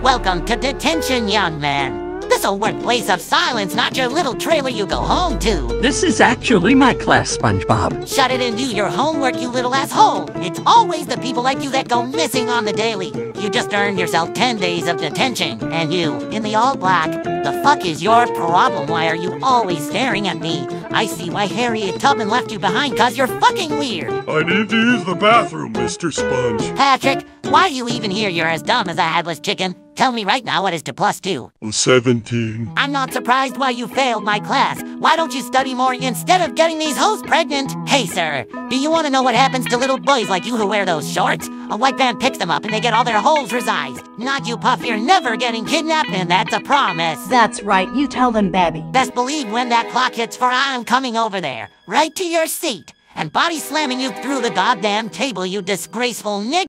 Welcome to detention, young man. This'll work place of silence, not your little trailer you go home to. This is actually my class, SpongeBob. Shut it and do your homework, you little asshole. It's always the people like you that go missing on the daily. You just earned yourself 10 days of detention. And you, in the all black, the fuck is your problem? Why are you always staring at me? I see why Harriet Tubman left you behind, cause you're fucking weird. I need to use the bathroom, Mr. Sponge. Patrick, why are you even here? You're as dumb as a headless chicken. Tell me right now, what is 2 + 2? 17. I'm not surprised why you failed my class. Why don't you study more instead of getting these hoes pregnant? Hey, sir, do you want to know what happens to little boys like you who wear those shorts? A white man picks them up and they get all their holes resized. Not you, Puff, you're never getting kidnapped, and that's a promise. That's right, you tell them, Babby. Best believe when that clock hits 4, I'm coming over there, right to your seat, and body slamming you through the goddamn table, you disgraceful nigger.